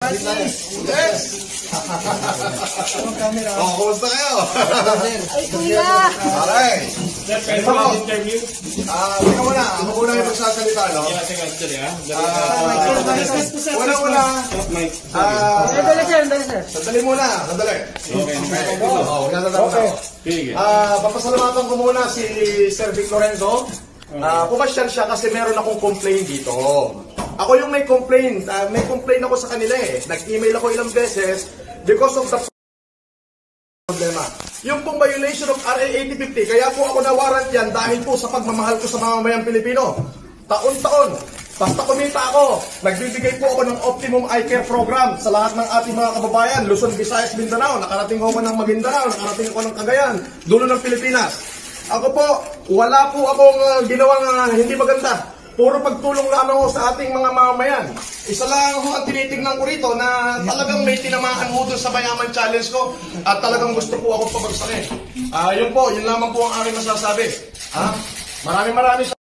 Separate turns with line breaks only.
Yes! Oh, kumusta kayo?
Ay, kuya!
Alright.
Pwede ba interview?
Ikaw muna. Ako muna yung magsasalita, no? Una-una.
Dali, sir.
Sandali muna. Sandali. Oo, sandali muna. Papasalamatan ko muna si Sir Vic Lorenzo. Pumasyal siya kasi meron akong complaint dito. Ako yung may complaint. May complaint ako sa kanila eh. Nag-email ako ilang beses because of the problema. Yung pong violation of RA 8050, kaya po ako na-warrant yan dahil po sa pagmamahal ko sa mamamayang Pilipino. Taon-taon, basta kumita ako, nagbibigay po ako ng optimum eye care program sa lahat ng ating mga kababayan. Luzon, Visayas, Mindanao, nakarating ako ng Maguindanao, nakarating ako ng Cagayan, dulo ng Pilipinas. Ako po, wala po akong ginawang hindi maganda. Puro pagtulong lamang ho sa ating mga mamamayan. Isa lang ho ang tinitignan ko rito na talagang may tinamaan ho doon sa Mayaman Challenge ko at talagang gusto po ako pabagsakin. Yun po, yun lamang po ang aking masasabi. Maraming